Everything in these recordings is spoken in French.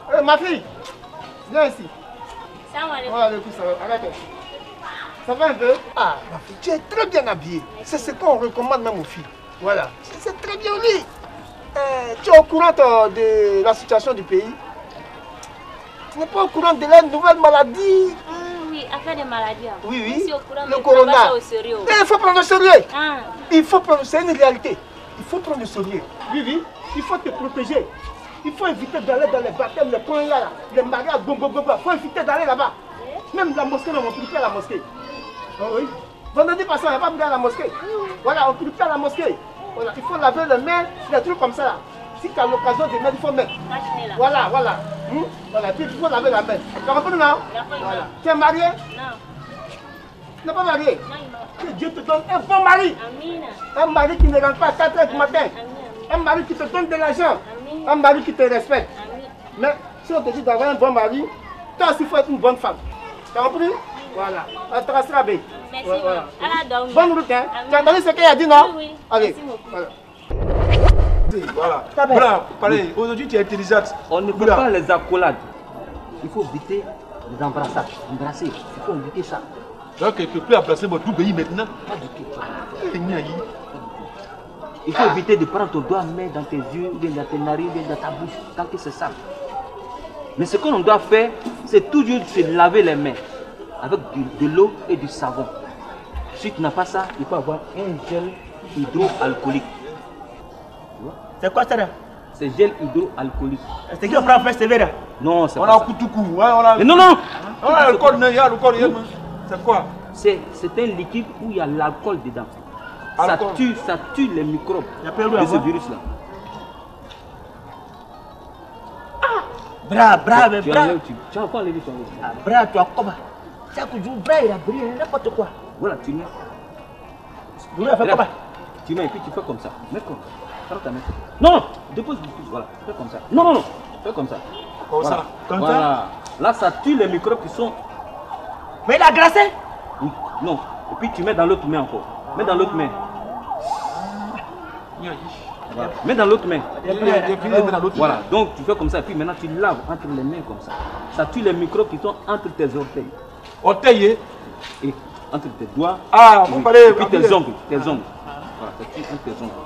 Ma fille, viens ici. Salam alaikum. Voilà, le coup, ça va. Arrête. Ça va un peu? Ah, ma fille, tu es très bien habillée. C'est ce qu'on recommande même aux filles. Voilà. C'est très bien dit. Tu es au courant de la situation du pays? Tu n'es pas au courant de la nouvelle maladie? Oui, affaire de maladie. Oui, oui. Le corona. Il faut prendre le sérieux. Ah. Il faut prendre, c'est une réalité. Il faut prendre le sérieux. Oui, oui. Il faut te protéger. Il faut éviter d'aller dans les baptêmes, les points là, les mariages, bon. Il faut éviter d'aller là-bas. Même la mosquée, on ne peut plus à la mosquée. Oh, oui. Vendredi passé, on n'a pas mis à la mosquée. Voilà, on ne peut plus à la mosquée. Voilà, il faut laver les mains, des trucs comme ça là. Si tu as l'occasion de mettre, il faut mettre. Voilà. Voilà, puis il faut laver la main. Tu as compris non? Voilà. Tu es marié? Non. Tu n'es pas marié? Non. Que Dieu te donne un bon mari. Amina. Un mari qui ne rentre pas à 4 h du matin. Un mari qui te donne de l'argent. Un mari qui te respecte. Mais si on te dit d'avoir un bon mari, toi aussi il faut être une bonne femme. Tu as compris? Voilà. On te restera bien. Merci. Voilà. Bonne route, hein? Tu as entendu ce qu'il a dit, non? Oui. Allez. Voilà. Voilà. Allez, aujourd'hui tu es intelligente. On ne peut pas les accolades. Il faut éviter les embrassages. Embrasser, il faut éviter ça. Donc tu peux plus embrasser mon tout pays maintenant? Pas du tout. Il faut éviter de prendre ton doigt main dans tes yeux, ou bien dans tes narines, ou bien dans ta bouche, tant que c'est ça. Mais ce que l'on doit faire, c'est toujours se laver les mains avec de l'eau et du savon. Si tu n'as pas ça, il faut avoir un gel hydroalcoolique. C'est quoi ça là? C'est gel hydroalcoolique. C'est qui on prend first là? Non, c'est on pas a ça. Koutoukou, mais non, non. On a l'alcool, il y a l'alcool. C'est quoi? C'est un liquide où il y a l'alcool dedans. Ça tue les microbes de ce virus-là. Bra. Tu as encore enlevé ton eau. Bra, tu as comment? Chaque jour, bras il a brillé, n'importe quoi. Voilà, tu mets. Vous l'avez fait comment? Tu mets et puis tu fais comme ça. Mets comme ça. Prends ta main. Non, dépose du pouce, voilà. Fais comme ça. Non. Fais comme ça. Comme voilà. ça. Comme voilà. ça. Là, ça tue les microbes qui sont. Mais il a glacé? Oui, non. Et puis tu mets dans l'autre main encore. Mets dans l'autre main. Voilà. Mets dans l'autre main. Voilà, donc tu fais comme ça et puis maintenant tu laves entre les mains comme ça. Ça tue les microbes qui sont entre tes orteils. Orteil et entre tes doigts. Ah, vous parlez. Et puis tes ongles. Voilà, ça tue entre tes ongles.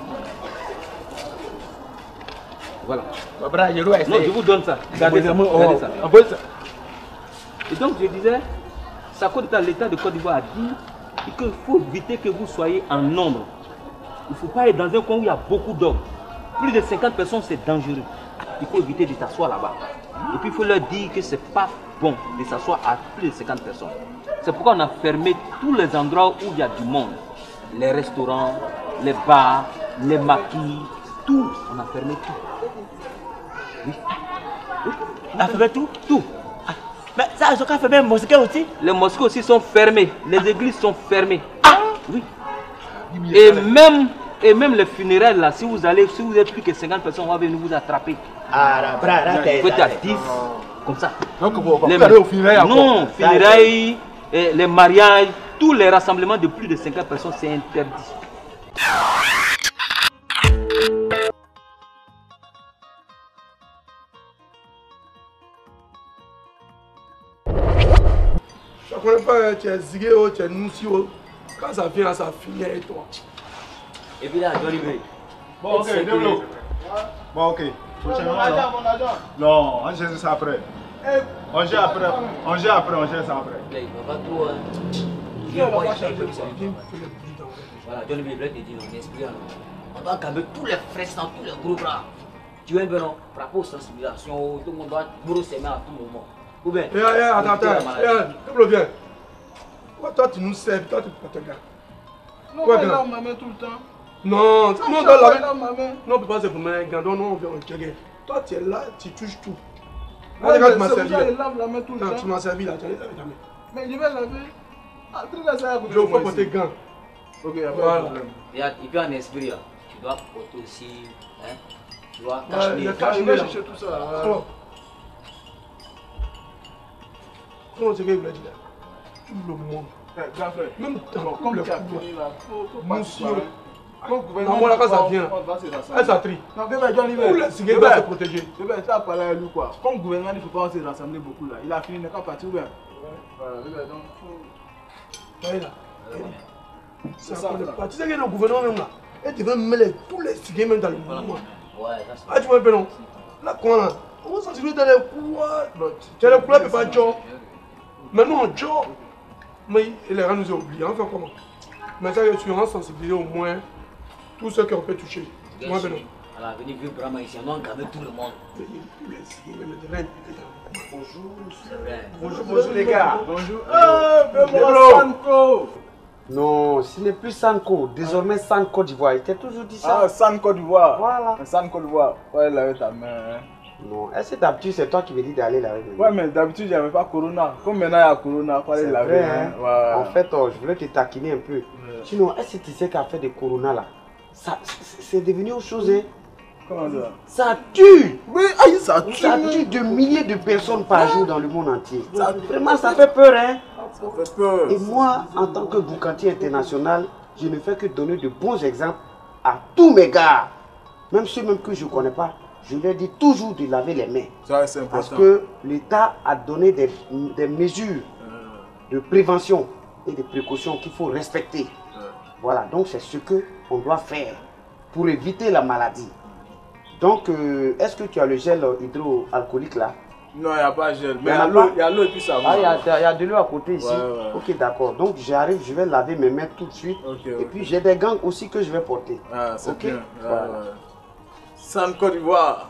Voilà. Non, je vous donne ça. Regardez ça. Regardez ça. Et donc je disais, l'État de Côte d'Ivoire a dit qu'il faut éviter que vous soyez en nombre. Il ne faut pas être dans un coin où il y a beaucoup d'hommes. Plus de 50 personnes, c'est dangereux. Il faut éviter de s'asseoir là-bas. Et puis il faut leur dire que ce n'est pas bon de s'asseoir à plus de 50 personnes. C'est pourquoi on a fermé tous les endroits où il y a du monde. Les restaurants, les bars, les maquis, tout. On a fermé tout. Oui. On a fermé tout? Tout. Mais ça, ils ont qu'à fermer les mosquées aussi? Les mosquées aussi sont fermées. Les églises sont fermées. Oui. Et même les funérailles là, si vous êtes plus que 50 personnes, on va venir vous attraper. Vous pouvez être à 10, comme ça. Donc vous allez au funérailles? Non, funérailles, les mariages, tous les rassemblements de plus de 50 personnes, c'est interdit. Je ne connais pas, tu es zigué, tu es noussi. Quand ça vient, ça finit avec toi. Et puis là, Johnny Bay. Bon, ok, développe. Bon, ok. Mon agent. Non, on gère ça après. On gère après, on gère ça après. Il va pas trop. Voilà, Johnny Bay, te dit, on explique. On doit calmer tous les fraises dans tous les groupes là. Tu vois un peu, non? Rapport sensibilisation, tout le monde doit brosser mains à tout moment. Ou bien? Attends, développe bien. Toi, tu nous sers, toi, tu peux te garder. Non, pas là, ma main tout le temps. Non, non, on ne peut pas se mettre un gant, non, on vient au checker. Toi, tu es là, tu touches tout. Moi, tu m'as servi. Je lave la main tout le temps. Tu m'as servi là, tu as lavé ta main. Mais je vais laver. Ah, tu laisses ça à côté. Je vais porter gants. Ok, il n'y a pas de problème. Et puis en esprit, là, tu dois porter aussi. Hein, tu dois cacher. Je vais chercher tout ça. Comment c'est qu'il a dit là? Tout le monde. Même comme tu as fini là, faut pas Non, moi là, quand ça vient, elle s'attrie. Non, Johnny, Pour les cigales, doivent se protéger. tu as parlé à lui quoi. Comme gouvernement, il ne faut pas se rassembler beaucoup là. Il a fini, il n'est pas parti ou bien. Voilà, donc. Voyez là. C'est ça. Tu sais que le gouvernement même là, il devait mêler tous les cigales même dans le mouvement. Ah, tu vois un peu non? Là, quoi là? On va s'assurer dans les couloirs. Tu as les couloirs, mais pas Joe. Maintenant, Joe, mais les gens nous ont oubliés. On fait comment? Mais ça, on va sensibiliser au moins tous ceux qu'on peut toucher. Moi, ben non. Alors, venez vivre vraiment ici, on va encadrer tout le monde. Bonjour, bonjour les gars. Bonjour. Sanko. Non, ce n'est plus Sanko. Désormais, San Côte d'Ivoire. Il t'a toujours dit ça. Ah, San Côte d'Ivoire. Voilà. San Côte d'Ivoire. Ouais, là, ta main. Hein. Non, est-ce que d'habitude, c'est toi qui me dis d'aller laver? Ouais, mais d'habitude, il n'y avait pas Corona. Comme maintenant, il y a Corona, il fallait laver. Vrai, hein? Ouais. En fait, je voulais te taquiner un peu. Ouais. Sinon, est-ce que tu sais qu'à faire des Corona là, c'est devenu autre chose, hein? Comment ça? Ça tue! Oui, aïe, ça tue! Ça tue de milliers de personnes par jour dans le monde entier. Vraiment, ça fait peur, hein? Ça fait peur. Et moi, en tant que boucantier international, je ne fais que donner de bons exemples à tous mes gars. Même ceux même que je ne connais pas, je leur dis toujours de laver les mains. Ça, c'est important. Parce que l'État a donné des mesures de prévention et de précautions qu'il faut respecter. Voilà, donc c'est ce qu'on doit faire pour éviter la maladie. Donc, est-ce que tu as le gel hydroalcoolique là? Non, il n'y a pas de gel. Mais il y a l'eau et puis ça va. Ah, il y a de l'eau à côté ici. Ouais. Ok, d'accord. Donc, j'arrive, je vais laver mes mains tout de suite. Et puis, j'ai des gants aussi que je vais porter. Ah, c'est bien. Voilà. San Côte d'Ivoire.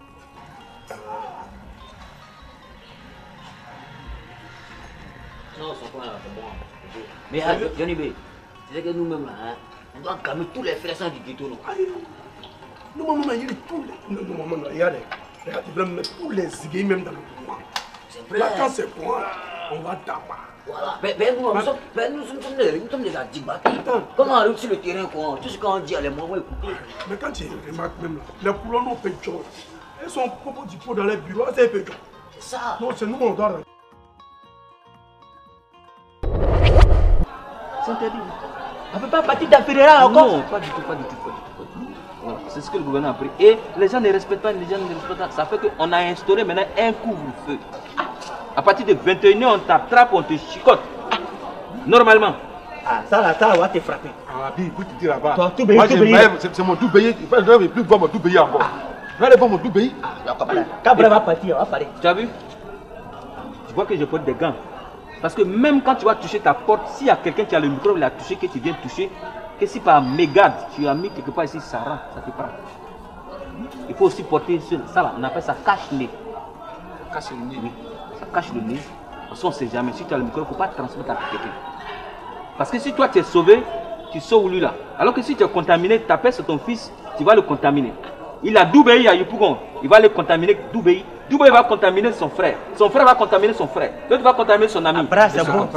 Non, c'est bon. Mais Johnny B, tu sais que nous-mêmes là, hein, on doit calmer tous les frères du ghetto. Non, maman, il y a tous les. Non, maman, regardez. Regarde, ils veulent mettre tous les cigales même dans le mouvement. C'est vrai. Là, quand c'est bon, on va taper. Voilà. Nous sommes des adibats. Comment on arrive sur le terrain, quoi? Tout ce qu'on dit, allez, moi, écoutez. Mais quand tu remarques même, les couleurs n'ont pas de job. Elles sont propos du pot dans les bureaux, c'est un peu de job. C'est ça. Non, c'est nous, on doit. C'est interdit. On ne peut pas partir d'Affaire encore. Non, pas du tout. Voilà, c'est ce que le gouvernement a pris. Et les gens ne respectent pas, Ça fait qu'on a instauré maintenant un couvre-feu. À partir de 21h, on t'attrape, on te chicote. Normalement. Ah, ça va te frapper. Ah, puis, écoute, tu dis là-bas. Toi, tout pays. C'est mon tout pays. Je ne vais plus voir mon tout pays encore. Je vais aller voir mon tout pays. Cabra va partir, on va parler. Tu as vu? Tu vois que je porte des gants. Parce que même quand tu vas toucher ta porte, s'il y a quelqu'un qui a le micro, il a touché, que tu viens toucher, que si par mégade, tu as mis quelque part ici, ça rentre, ça te prend. Il faut aussi porter ça là, on appelle ça cache-nez. Cache le nez. Oui, ça cache le nez. Parce qu'on ne sait jamais, si tu as le micro, il ne faut pas transmettre à quelqu'un. Parce que si toi tu es sauvé, tu sauves lui là. Alors que si tu es contaminé, ta peste, c'est ton fils, tu vas le contaminer. Il a Doubéi, il y a Yopougon, il va le contaminer Doubéi. Doubéi va contaminer son frère va contaminer son frère, l'autre va contaminer son ami. Après, c'est bon.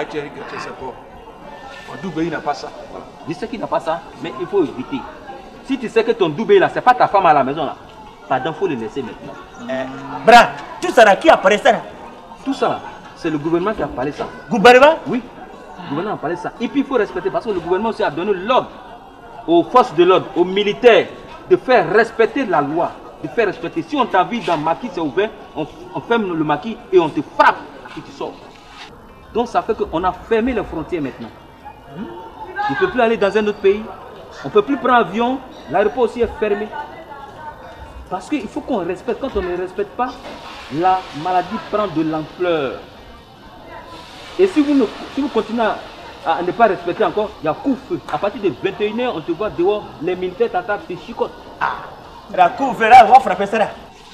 Doubéi n'a pas ça. Je sais qu'il n'a pas ça, mais il faut éviter. Si tu sais que ton Doubéi là, c'est pas ta femme à la maison là, pardon, il faut le laisser maintenant. Bra, tout ça là, qui a parlé ça là? Tout ça là, c'est le gouvernement qui a parlé ça. Gouvernement? Oui, le gouvernement a parlé ça. Et puis il faut respecter, parce que le gouvernement aussi a donné l'ordre aux forces de l'ordre, aux militaires, de faire respecter la loi, de faire respecter. Si on t'a vu dans le maquis, c'est ouvert, on ferme le maquis et on te frappe et tu sors. Donc ça fait qu'on a fermé les frontières maintenant. On ne peut plus aller dans un autre pays, on ne peut plus prendre avion, l'aéroport aussi est fermé. Parce qu'il faut qu'on respecte. Quand on ne respecte pas, la maladie prend de l'ampleur. Et si vous continuez à ne pas respecter encore, il y a couvre-feu. À partir de 21h, on te voit dehors, les militaires t'attaquent, te chicotent. La couvre là, on va frapper ça là.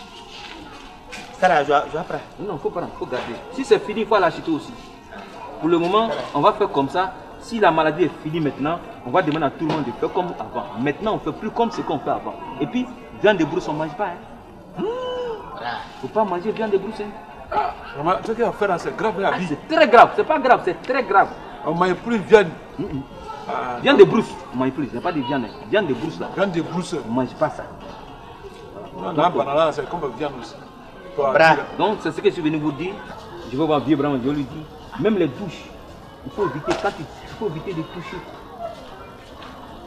Ça là, je vais prendre. Non, il faut prendre, il faut garder. Si c'est fini, il faut l'acheter aussi. Pour le moment, on va faire comme ça. Si la maladie est finie maintenant, on va demander à tout le monde de faire comme avant. Maintenant, on ne fait plus comme ce qu'on fait avant. Et puis, viande de brousse, on ne mange pas. Il ne faut pas manger viande de brousse. Vraiment, ce qu'il y a à faire, c'est grave. C'est très grave, c'est pas grave, c'est très grave. On ne mange plus de viande. Viande de brousse, on ne mange plus. Il n'y a pas de viande. Viande de brousse là. Viande de brousse. On ne mange pas ça. Non, banana, c'est comme viande aussi. Donc, c'est ce que je suis venu vous dire. Je vais voir vieux Brahman, je lui dis, même les douches, il faut éviter, il faut éviter de toucher.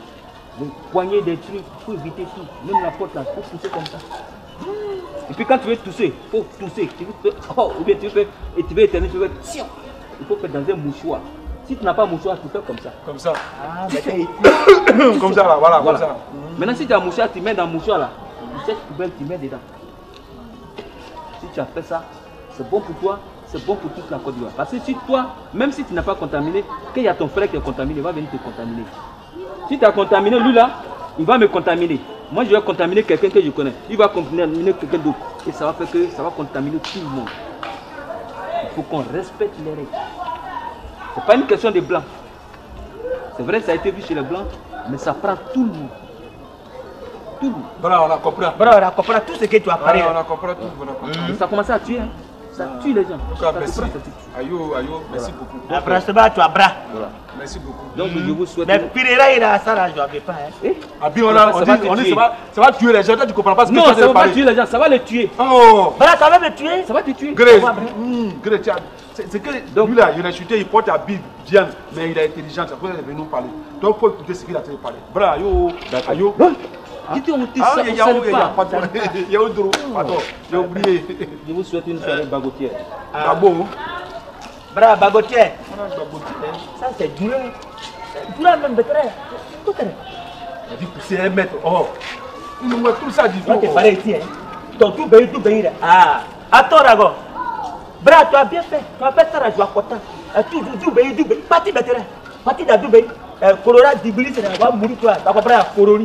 Le poignet des trucs, il faut éviter tout. Même la porte là, il faut pousser comme ça. Et puis quand tu veux tousser, il faut tousser. Tu veux, oh, ou bien tu veux, et tu veux éternuer, tu veux, tiens. Il faut faire dans un mouchoir. Si tu n'as pas un mouchoir, tu fais comme ça. Comme ça. Ah, mais Comme ça là, voilà, Voilà. comme ça. Maintenant, si tu as un mouchoir, tu mets dans le mouchoir là. Cette poubelle, tu mets dedans. Si tu as fait ça, c'est bon pour toi, c'est bon pour toute la Côte d'Ivoire. Parce que si toi, même si tu n'as pas contaminé, qu'il y a ton frère qui est contaminé, il va venir te contaminer. Si tu as contaminé, lui là, il va me contaminer. Moi, je vais contaminer quelqu'un que je connais. Il va contaminer quelqu'un d'autre. Et ça va faire que ça va contaminer tout le monde. Il faut qu'on respecte les règles. Ce n'est pas une question de blanc. C'est vrai, ça a été vu chez les blancs, mais ça prend tout le monde. Tout le monde. Voilà, on a compris. Voilà, on a compris tout ce que tu as parlé. Voilà, on a compris tout. On a compris. Ça a commencé à tuer. Hein. Ça tue les gens. En tout cas, merci. Ayo, merci beaucoup. Après ce bas, tu as bras. Voilà. Merci beaucoup. Donc, je vous souhaite. Mais Pirera, il a ça là, je n'avais pas. Hein. Abi, on dit ça va tuer les gens. Toi, tu comprends pas ce que non, tu as ça ne va pas parler. tuer les gens, ça va les tuer. Oh! Voilà, ça va me tuer. Ça va te tuer. Gré, c'est que lui là, il a chuté, il porte habit bien, mais il est intelligent, c'est pour ça qu'il est venu nous parler. Donc, il faut écouter ce qu'il a fait parler. Bra, ayo, ayo. Dis-toi, on te Ah, sait il y a pas. il y a Odro, pardon, j'ai oublié. Je vous souhaite une soirée bagotière. Ah bon? Bra, bagotier. Ça, c'est dur. C'est dur même de créer. Tout est. Il a dit pousser un mètre. Oh, il nous voit tout ça du Toi, tout. tu es pareil ici. Hein. Ton tout pays là. Ah, attends, Rago. Bra, tu as bien fait. Tu as fait ça, là, je vais content. Tout pays, parti de terrain. Parti de Dubaï. Colorado, Diblis, il va mourir, toi. Tu as compris à Coroni.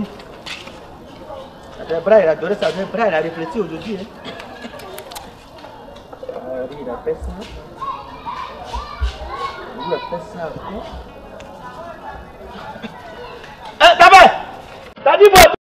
Bra, il a donné ça. Bra, il a réfléchi aujourd'hui. Hein. Il a fait ça. Il a fait ça. T'as dit,